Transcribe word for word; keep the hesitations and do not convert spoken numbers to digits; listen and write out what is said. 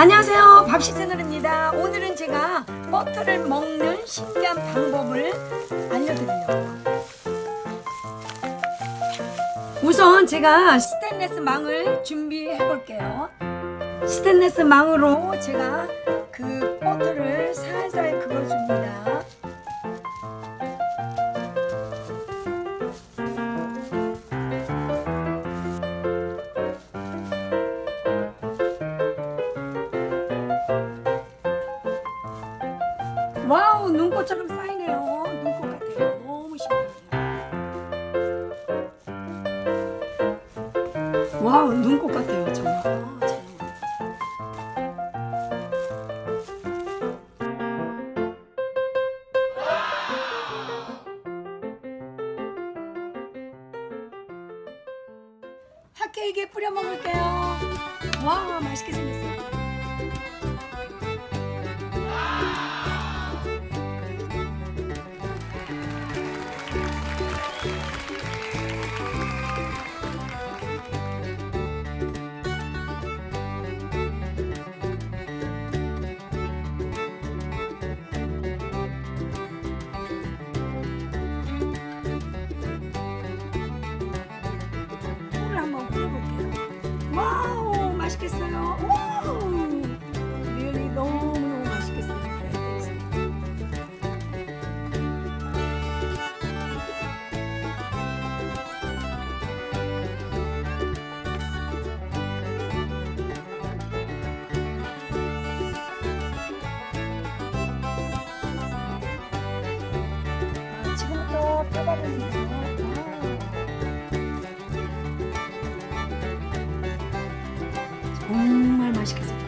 안녕하세요, 밥식 채널입니다. 오늘은 제가 버터를 먹는 신기한 방법을 알려드리려고. 우선 제가 스테인리스 망을 준비해 볼게요. 스테인리스 망으로 제가 그 버터를 살살 그어줍니다. 와우, 눈꽃처럼 쌓이네요. 눈꽃 같아요. 너무 신기해요. 와우, 눈꽃 같아요. 정말. 아, 핫케이크에 뿌려 먹을게요. 와, 맛있게 생겼어요. 한번 뿌려볼게요. 와우, 맛있겠어요. 와우, 리얼리 너무너무 맛있겠어요. 아, 지금부터 펴바릅니다. 정말 맛있겠어요.